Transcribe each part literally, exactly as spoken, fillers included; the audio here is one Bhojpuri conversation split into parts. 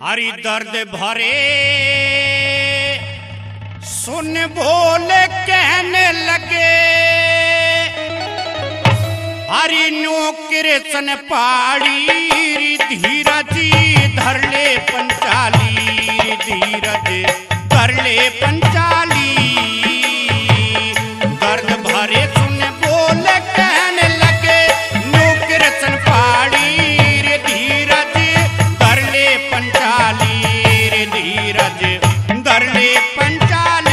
हरि दर्द भरे सुन बोले कहने लगे, हरि नो कृष्ण पाड़ी धीरज धर ले पंचाली, धीरज धर ले पंचाली। दर्द भरे सुन बोले कहने लगे, नो कृष्ण पाड़ी धीरज धर ले पंचाली, धीरज धर ले पंचाली।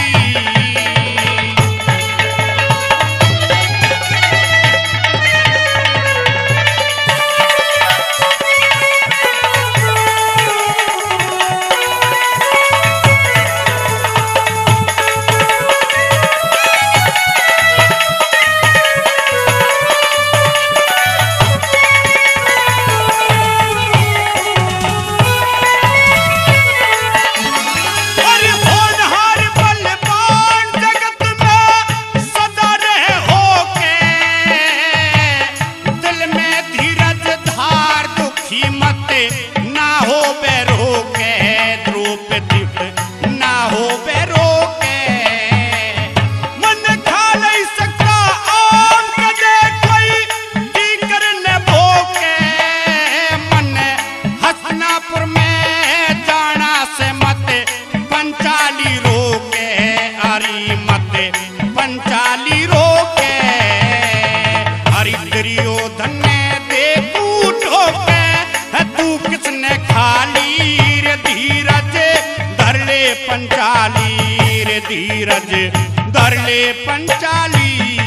पंचाली रोके हरि दुर्योधन ने दे तू ठोके, तू किसने खाली रे धीरज धर ले पंचाली, रे धीरज धर ले पंचाली।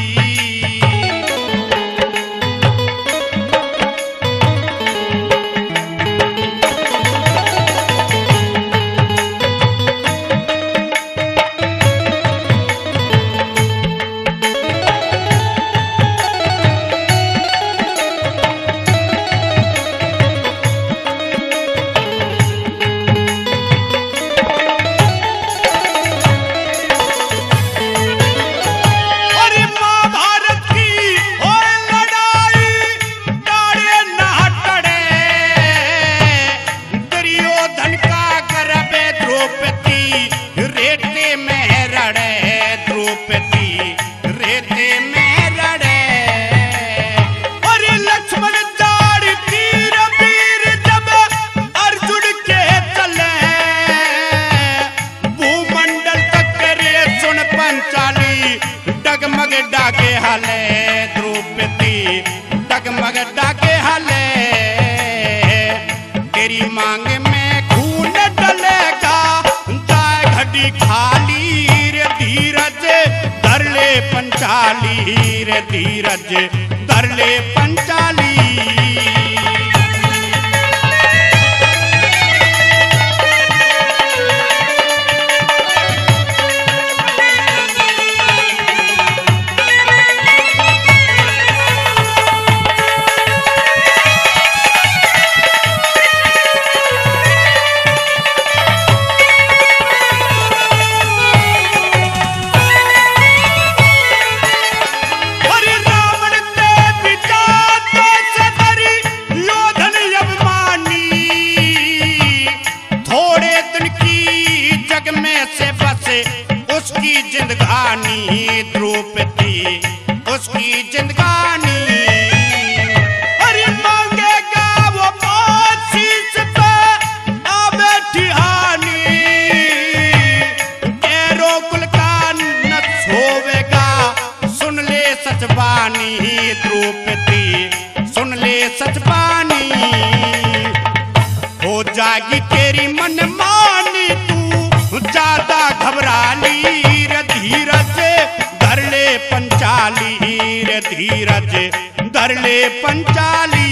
डगमग डाके हाले द्रौपदी डगमग डाके हाले, तेरी मांग में खून डलेगा जाए घड़ी खाली, रे धीरज धर ले पंचाली, रे धीरज धर ले पंचाली। उसकी जिंदगानी द्रौपदी उसकी जिंदगानी, अरे मांगेगा वो शीश पे आ बैठी हानी, तेरो कुल का न होवेगा सुन ले सच बानी, द्रौपदी सुन ले सच बानी। हो जाएगी तेरी मन मानी तू ज्यादा घबरा ली, रे धीरज धर ले पंचाली, रे धीरज धर ले पंचाली।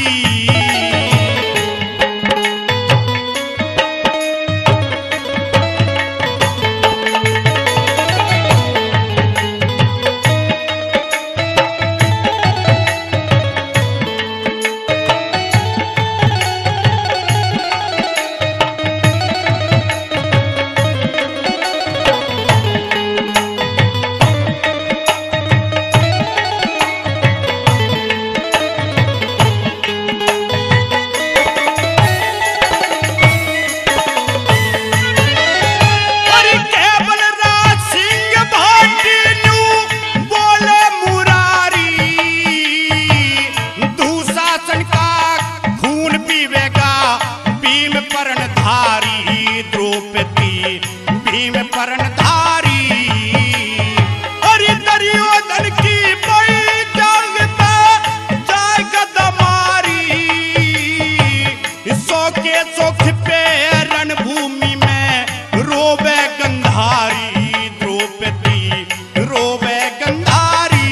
सुख पे रणभूमि में रोवे गंधारी द्रौपदी रोवे गंधारी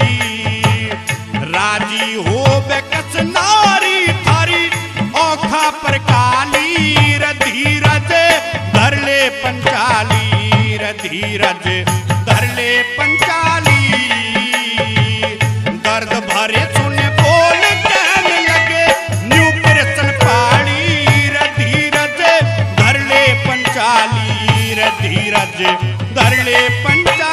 राजी होवे कस नारी थारी औखा पर काली रे धीरज धर ले पंचाली रे धीरज धर ले पंचाली दर्द भरे सुने बोल कहने लगे न्यू प्रश्न पाली रे धीरज धर ले पंचाली रे धीरज धर ले पंचाली।